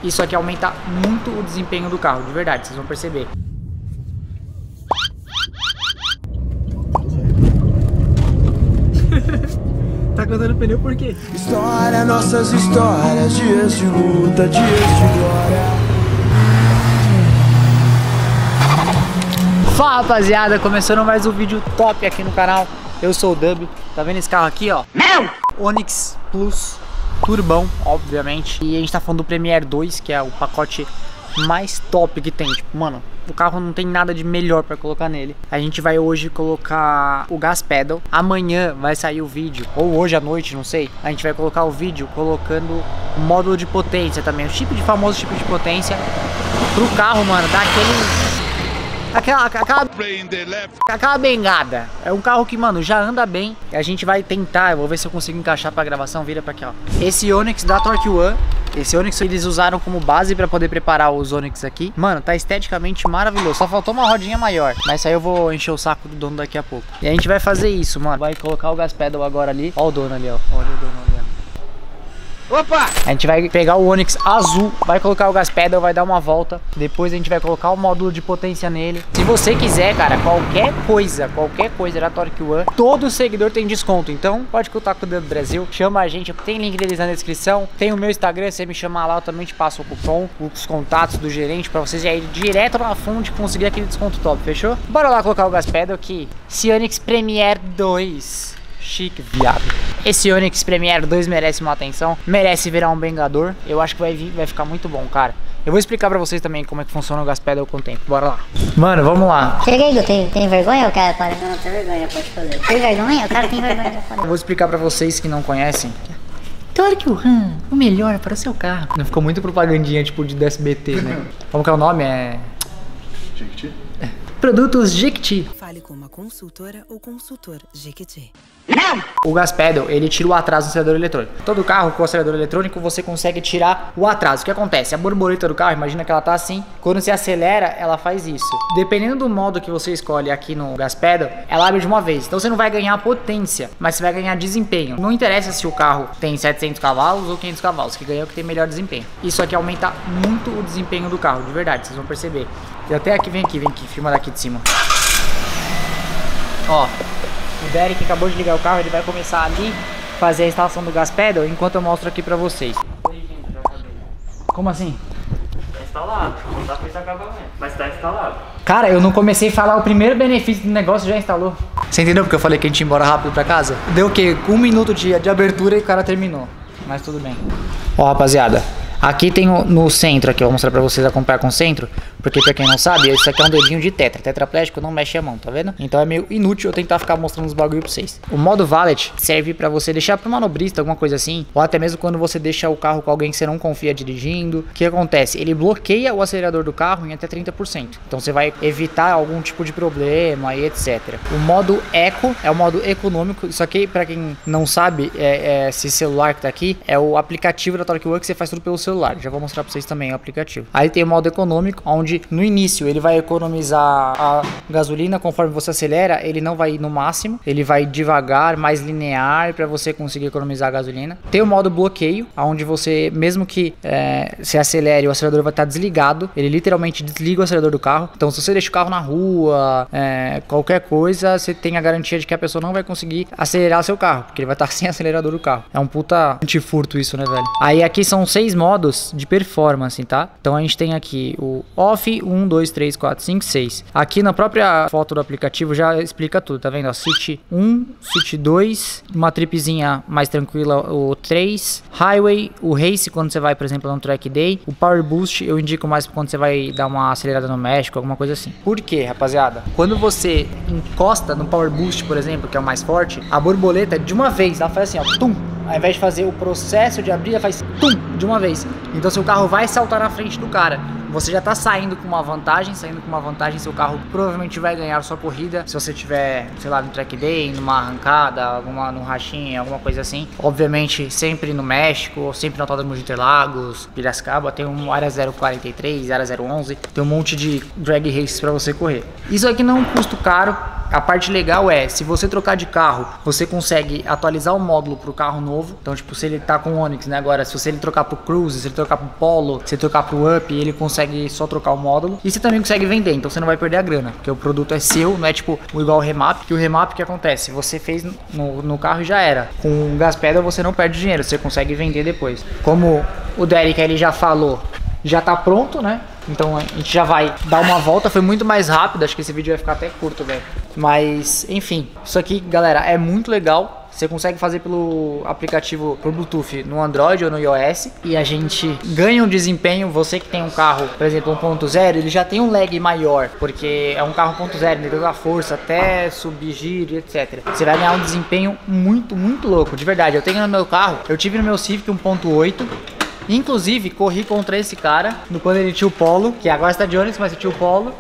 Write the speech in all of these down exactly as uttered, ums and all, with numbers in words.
Isso aqui aumenta muito o desempenho do carro, de verdade, vocês vão perceber. Tá contando pneu por quê? História, nossas histórias, dias de luta, dias de glória. Fala, rapaziada, começando mais um vídeo top aqui no canal. Eu sou o Dub, tá vendo esse carro aqui, ó? Não! Onix Plus Turbão, obviamente. E a gente tá falando do Premier dois, que é o pacote mais top que tem. Tipo, mano, o carro não tem nada de melhor pra colocar nele. A gente vai hoje colocar o gas pedal. Amanhã vai sair o vídeo, ou hoje à noite, não sei. A gente vai colocar o vídeo colocando o módulo de potência também, o tipo de famoso tipo de potência pro carro, mano, dar aquele... Aquela, aquela, aquela bengada. É um carro que, mano, já anda bem. A gente vai tentar, eu vou ver se eu consigo encaixar pra gravação. Vira pra aqui, ó. Esse Onix da Torque One, esse Onix eles usaram como base pra poder preparar os Onix aqui. Mano, tá esteticamente maravilhoso. Só faltou uma rodinha maior, mas isso aí eu vou encher o saco do dono daqui a pouco. E a gente vai fazer isso, mano. Vai colocar o gas pedal agora ali. Ó o dono ali, ó. Olha o dono ali, ó. Opa! A gente vai pegar o Onix azul, vai colocar o gas pedal, vai dar uma volta. Depois a gente vai colocar o módulo de potência nele. Se você quiser, cara, qualquer coisa, qualquer coisa da Torque One, todo seguidor tem desconto. Então pode contar com o Dedo Brasil, chama a gente, tem link deles na descrição. Tem o meu Instagram, você me chamar lá, eu também te passo o cupom, os contatos do gerente, pra vocês já irem direto na fonte e conseguir aquele desconto top, fechou? Bora lá colocar o gas pedal aqui. Esse Onix Premier dois. Chique, viado. Esse Onix Premier dois merece uma atenção, merece virar um bengador. Eu acho que vai, vir, vai ficar muito bom, cara. Eu vou explicar pra vocês também como é que funciona o gas pedal com o tempo. Bora lá. Mano, vamos lá. Chega aí, tem, tem vergonha, o cara? Para. Não, tem vergonha, pode fazer. Tem vergonha? O cara tem vergonha. Eu vou explicar pra vocês que não conhecem. Torque One, o melhor para o seu carro. Não ficou muito propagandinha, tipo, de S B T, né? Como que é o nome? É... Jequiti? Produtos Jequiti. Fale com uma consultora ou consultor Jequiti. O gas pedal, ele tira o atraso do acelerador eletrônico. Todo carro com acelerador eletrônico, você consegue tirar o atraso. O que acontece? A borboleta do carro, imagina que ela tá assim. Quando você acelera, ela faz isso. Dependendo do modo que você escolhe aqui no gas pedal, ela abre de uma vez. Então você não vai ganhar potência, mas você vai ganhar desempenho. Não interessa se o carro tem setecentos cavalos ou quinhentos cavalos, que ganha o que tem melhor desempenho. Isso aqui aumenta muito o desempenho do carro, de verdade, vocês vão perceber. E até aqui, vem aqui, vem aqui, filma daqui de cima. Ó. O Derek acabou de ligar o carro, ele vai começar ali fazer a instalação do gas pedal enquanto eu mostro aqui pra vocês. Como assim? Tá instalado, não dá pra esse acabamento, mas tá instalado. Cara, eu não comecei a falar o primeiro benefício do negócio, já instalou. Você entendeu porque eu falei que a gente ia embora rápido pra casa? Deu o quê? Um minuto de, de abertura e o cara terminou. Mas tudo bem. Ó, rapaziada. Aqui tem o, no centro, aqui, eu vou mostrar pra vocês acompanhar com o centro. Porque pra quem não sabe, isso aqui é um dedinho de tetra. Tetraplégico não mexe a mão, tá vendo? Então é meio inútil eu tentar ficar mostrando os bagulho pra vocês. O modo valet serve pra você deixar pro manobrista, alguma coisa assim. Ou até mesmo quando você deixa o carro com alguém que você não confia dirigindo. O que acontece? Ele bloqueia o acelerador do carro em até trinta por cento. Então você vai evitar algum tipo de problema e etcétera. O modo Eco é o modo econômico. Isso aqui, pra quem não sabe, é, é, esse celular que tá aqui, é o aplicativo da Torque One que você faz tudo pelo celular. Já vou mostrar pra vocês também o aplicativo. Aí tem o modo econômico, onde no início ele vai economizar a gasolina. Conforme você acelera, ele não vai ir no máximo, ele vai devagar, mais linear, para você conseguir economizar a gasolina. Tem o modo bloqueio, onde você, mesmo que é, se acelere, o acelerador vai estar desligado, ele literalmente desliga o acelerador do carro. Então se você deixa o carro na rua, é, qualquer coisa, você tem a garantia de que a pessoa não vai conseguir acelerar seu carro, porque ele vai estar sem acelerador do carro. É um puta antifurto isso, né, velho? Aí aqui são seis modos de performance, tá? Então a gente tem aqui o off, um, dois, três, quatro, cinco, seis. Aqui na própria foto do aplicativo já explica tudo, tá vendo? Ó, City um, City dois, uma tripzinha mais tranquila, o três, Highway, o Race quando você vai, por exemplo, no Track Day, o Power Boost eu indico mais quando você vai dar uma acelerada no México, alguma coisa assim. Por quê, rapaziada? Quando você encosta no Power Boost, por exemplo, que é o mais forte, a borboleta de uma vez, ela faz assim, ó, tum! Ao invés de fazer o processo de abrir, ela faz tum! De uma vez. Então seu carro vai saltar na frente do cara. você já tá saindo com uma vantagem, saindo com uma vantagem, seu carro provavelmente vai ganhar a sua corrida, se você tiver, sei lá, no track day, numa arrancada, alguma, num rachinha, alguma coisa assim. Obviamente, sempre no México, sempre no Autódromo de Interlagos, Piracicaba, tem um Área zero quarenta e três, Área zero onze, tem um monte de drag races pra você correr. Isso aqui não é um custo caro. A parte legal é, se você trocar de carro, você consegue atualizar o módulo pro carro novo. Então, tipo, se ele tá com o Onix, né, agora, se você ele trocar pro Cruze, se ele trocar pro Polo, se ele trocar pro Up, ele consegue só trocar o módulo. E você também consegue vender, então você não vai perder a grana, porque o produto é seu, não é tipo igual o remap, que o remap, que acontece? Você fez no, no carro e já era. Com o gas pedal você não perde dinheiro, você consegue vender depois. Como o Derek ele já falou, já tá pronto, né? Então a gente já vai dar uma volta, foi muito mais rápido, acho que esse vídeo vai ficar até curto, velho. Mas, enfim, isso aqui, galera, é muito legal. Você consegue fazer pelo aplicativo por Bluetooth no Android ou no iOS. E a gente ganha um desempenho, você que tem um carro, por exemplo, um ponto zero, ele já tem um lag maior, porque é um carro um ponto zero, ele deu a força até subir giro, etcétera. Você vai ganhar um desempenho muito, muito louco, de verdade. Eu tenho no meu carro, eu tive no meu Civic um ponto oito. Inclusive, corri contra esse cara no quando ele tinha o Polo, que agora está de Onix, mas ele tinha o Polo.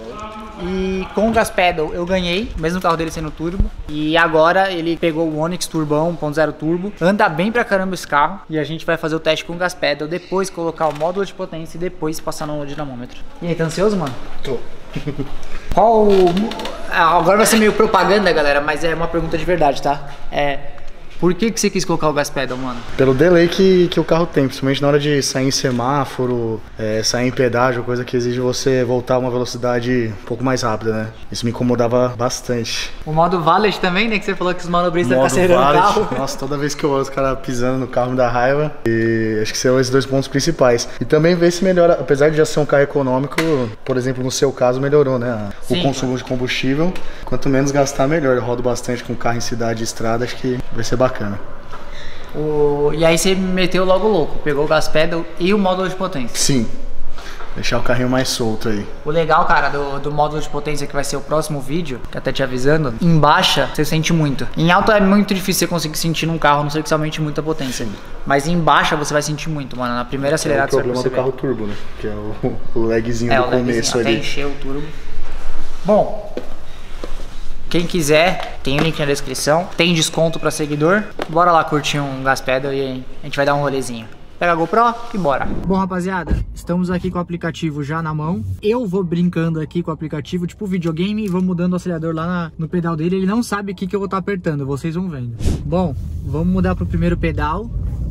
E com o gas pedal eu ganhei, mesmo o carro dele sendo turbo. E agora ele pegou o Onix Turbão um ponto zero turbo. Anda bem pra caramba esse carro. E a gente vai fazer o teste com o gas pedal, depois colocar o módulo de potência e depois passar no dinamômetro. E aí, tá ansioso, mano? Tô. Qual... Agora vai ser meio propaganda, galera, mas é uma pergunta de verdade, tá? É... Por que que você quis colocar o gas pedal, mano? Pelo delay que, que o carro tem, principalmente na hora de sair em semáforo, é, sair em pedágio, coisa que exige você voltar a uma velocidade um pouco mais rápida, né? Isso me incomodava bastante. O modo valet também, né? Que você falou que os manobristas modo ficam acelerando o carro. Nossa, toda vez que eu olho os caras pisando no carro me dá raiva. E acho que são esses dois pontos principais. E também ver se melhora, apesar de já ser um carro econômico, por exemplo, no seu caso melhorou, né? O Sim, consumo de combustível. Quanto menos gastar, melhor. Eu rodo bastante com carro em cidade e estrada, acho que vai ser bacana. Bacana. O... E aí você meteu logo louco, pegou o gas pedal e o módulo de potência. Sim, deixar o carrinho mais solto aí. O legal, cara, do, do módulo de potência, que vai ser o próximo vídeo, que até te avisando, em baixa você sente muito. Em alta é muito difícil você conseguir sentir num carro, não sei que você aumente muita potência. Sim. Mas em baixa você vai sentir muito, mano. Na primeira acelerada você vai perceber. É o problema do carro turbo, né? Que é o, o lagzinho é, do o começo lagzinho, ali. Até encher o turbo. Bom... Quem quiser, tem o link na descrição. Tem desconto pra seguidor. Bora lá curtir um gas pedal e a gente vai dar um rolezinho. Pega a GoPro e bora. Bom, rapaziada, estamos aqui com o aplicativo já na mão. Eu vou brincando aqui com o aplicativo, tipo videogame, e vou mudando o acelerador lá na, no pedal dele. Ele não sabe o que, que eu vou estar apertando, vocês vão vendo. Bom, vamos mudar pro primeiro pedal.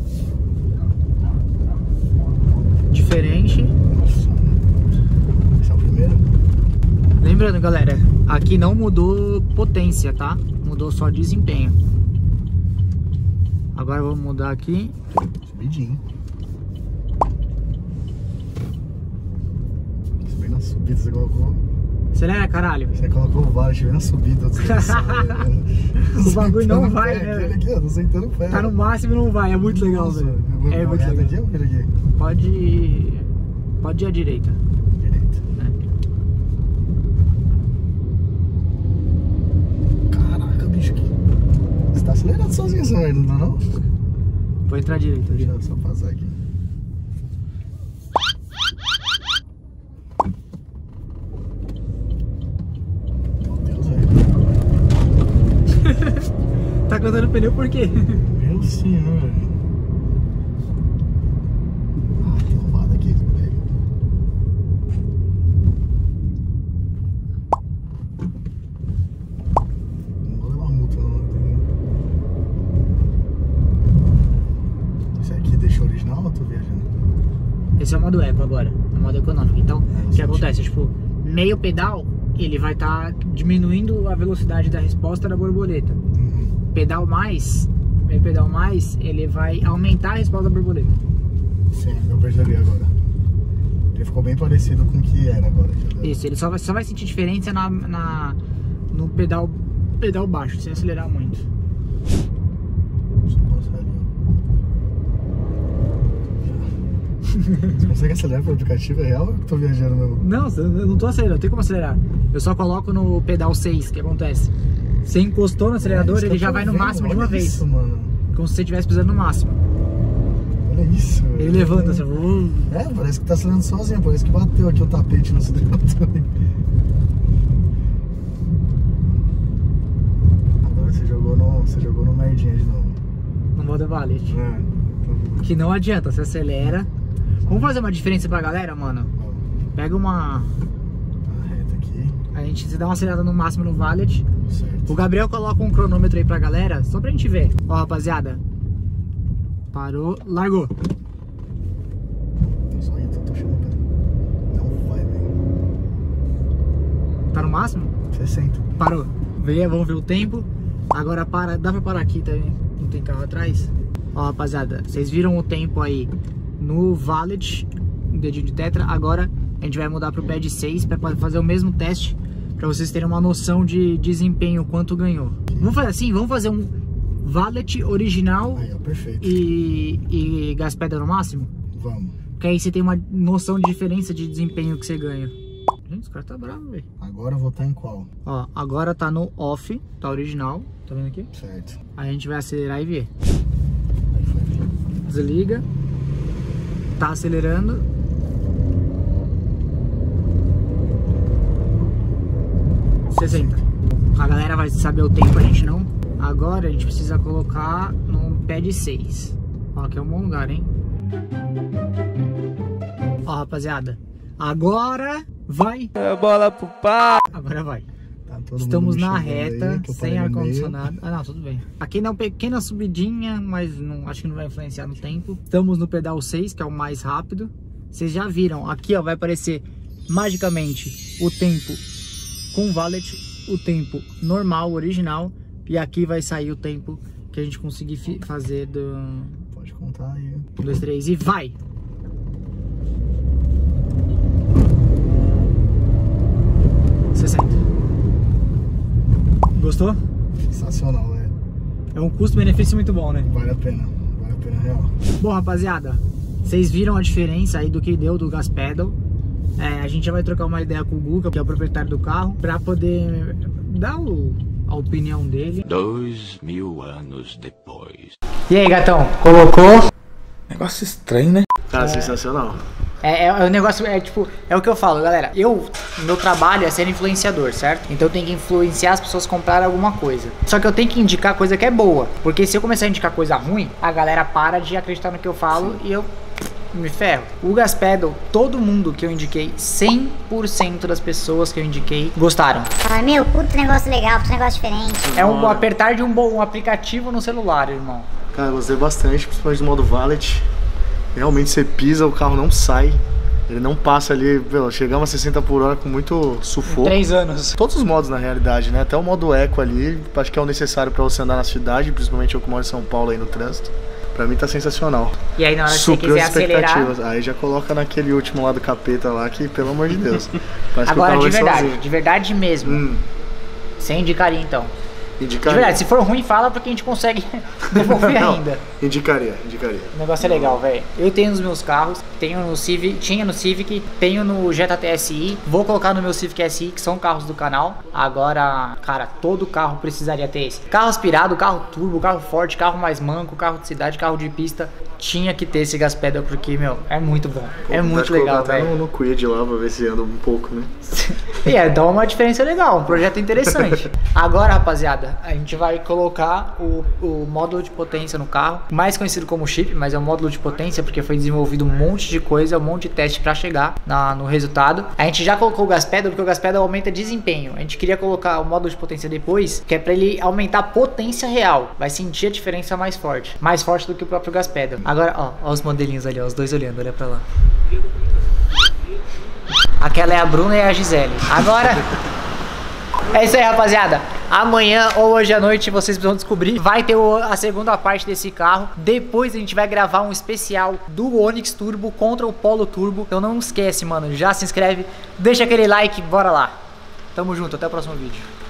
Diferente. Esse é o primeiro. Lembrando, galera, aqui não mudou potência, tá? Mudou só desempenho. Agora vamos mudar aqui. Subidinho. Bem na subida você colocou. Acelera, caralho. Você colocou o VAR, bem na subida. O bagulho não vai, né? Aqui, ó, tô sentando o pé. Tá no máximo e não vai, é muito legal, velho. É muito legal. Aqui ou aqui? Pode ir... Pode ir à direita. Direita. Caraca, bicho, aqui. Você tá acelerando sozinho, você não tá não? Vou entrar à direita. Deixa eu só passar aqui. Meu Deus, velho. Tá cantando pneu por quê? Meu senhor, velho. Ah, tem lombada aqui, velho. Não vou levar multa, não. Esse aqui deixa original ou eu tô viajando? Esse é o modo eco agora, é o modo econômico. Então, É, o que sim. acontece? Tipo, meio pedal, ele vai estar tá diminuindo a velocidade da resposta da borboleta. Uhum. Pedal mais, meio pedal mais, ele vai aumentar a resposta da borboleta. Sim, eu percebi agora. Ele ficou bem parecido com o que era agora. Isso, ele só vai, só vai sentir diferença na, na, no pedal, pedal baixo, sem acelerar muito. Deixa eu passar ali, ó. Você consegue acelerar pelo aplicativo? É real ou eu tô viajando mesmo? Não, eu não tô acelerando, não tem como acelerar. Eu só coloco no pedal seis, que acontece? Você encostou no acelerador, É, isso que ele eu já tô vai no vendo, máximo de uma olha vez. isso, mano. Como se você estivesse pisando no máximo. Olha isso. Ele levanta assim. É, parece que tá acelerando sozinho, parece que bateu aqui o tapete no acelerador. Agora você jogou no, você jogou no merdinha de novo. No modo valet. É. Que não adianta, você acelera. Vamos fazer uma diferença pra galera, mano? Pega uma... A reta aqui. A gente se dá uma acelerada no máximo no valet. Certo. O Gabriel coloca um cronômetro aí pra galera, só pra gente ver. Ó, rapaziada. Parou, largou. Só entra, tô achando que não vai, velho. Tá no máximo? sessenta. Parou. Veio, vamos ver o tempo. Agora para, dá pra parar aqui também. Não tem carro atrás. Ó, rapaziada, vocês viram o tempo aí no valet, no dedinho de tetra. Agora a gente vai mudar pro pad seis pra fazer o mesmo teste, pra vocês terem uma noção de desempenho, quanto ganhou. Vamos fazer assim, vamos fazer um valet original. Aí, ó, perfeito. E, e gas pedal no máximo? Vamos. Porque aí você tem uma noção de diferença de desempenho que você ganha. Gente, esse cara tá bravo, velho. Agora eu vou estar em qual? Ó, agora tá no off, tá original. Tá vendo aqui? Certo. Aí a gente vai acelerar e ver. Aí foi. Desliga. Tá acelerando. sessenta. A galera vai saber o tempo, a gente não. Agora a gente precisa colocar no pad seis. Ó, que é um bom lugar, hein? Ó, rapaziada. Agora vai. É bola pro pá. Agora vai. Tá todo Estamos mundo na me xingando reta, aí, que eu sem parei no meio. ar-condicionado. Ah, não, tudo bem. Aqui dá uma pequena subidinha, mas não, acho que não vai influenciar no tempo. Estamos no pedal seis, que é o mais rápido. Vocês já viram, aqui ó, vai aparecer magicamente o tempo com valet, o tempo normal, original. E aqui vai sair o tempo que a gente conseguir fazer do... Pode contar aí. um, dois, três e vai! sessenta. Gostou? Sensacional, velho. É um custo-benefício muito bom, né? Vale a pena. Vale a pena real. Bom, rapaziada, vocês viram a diferença aí do que deu do gas pedal. É, a gente já vai trocar uma ideia com o Guga, que é o proprietário do carro, pra poder dar o, a opinião dele. Dois mil anos depois. E aí, gatão, colocou? Negócio estranho, né? Tá, é. Sensacional. É, é, é o negócio, é tipo, é o que eu falo, galera. Eu, meu trabalho é ser influenciador, certo? Então eu tenho que influenciar as pessoas a comprarem alguma coisa. Só que eu tenho que indicar coisa que é boa. Porque se eu começar a indicar coisa ruim, a galera para de acreditar no que eu falo. Sim. E eu me ferro. O gas pedal, todo mundo que eu indiquei, cem por cento das pessoas que eu indiquei gostaram. Ah, meu, puto negócio legal, puto negócio diferente. É um apertar de um bom um aplicativo no celular, irmão. Cara, gostei bastante, principalmente do modo valet. Realmente você pisa, o carro não sai. Ele não passa ali, meu, chegamos a sessenta por hora com muito sufoco. Três anos. Todos os modos na realidade, né? Até o modo eco ali, acho que é o necessário pra você andar na cidade, principalmente eu que moro em São Paulo aí no trânsito. Pra mim tá sensacional. E aí na hora que você Supriu quiser as expectativas. acelerar... Aí já coloca naquele último lá do capeta lá, que pelo amor de Deus. Parece Agora que o carro de vai verdade, sozinho. de verdade mesmo. Hum. Você indicaria então? Indicaria. De verdade, se for ruim, fala porque a gente consegue devolver Não, ainda. Indicaria, indicaria. O negócio é legal, velho. Eu tenho nos meus carros, tenho no Civic, tinha no Civic, tenho no Jetta T S I, vou colocar no meu Civic S I, que são carros do canal. Agora, cara, todo carro precisaria ter esse. Carro aspirado, carro turbo, carro forte, carro mais manco, carro de cidade, carro de pista, tinha que ter esse gas pedal porque, meu, é muito bom. Pô, é muito legal, até velho. no, no Quid lá pra ver se anda um pouco, né? E é, dá uma diferença legal, um projeto interessante. Agora, rapaziada, a gente vai colocar o, o módulo de potência no carro, mais conhecido como chip, mas é um módulo de potência porque foi desenvolvido um monte de coisa, um monte de teste pra chegar na, no resultado. A gente já colocou o gas pedal porque o gas pedal aumenta desempenho. A gente queria colocar o módulo de potência depois, que é pra ele aumentar a potência real. Vai sentir a diferença mais forte, mais forte do que o próprio gas pedal. Agora, ó, ó os modelinhos ali, ó, os dois olhando, olha pra lá. Aquela é a Bruna e a Gisele. Agora... É isso aí, rapaziada. Amanhã ou hoje à noite vocês vão descobrir. Vai ter o, a segunda parte desse carro. Depois a gente vai gravar um especial do Onix Turbo contra o Polo Turbo. Então não esquece, mano. Já se inscreve, deixa aquele like, bora lá. Tamo junto, até o próximo vídeo.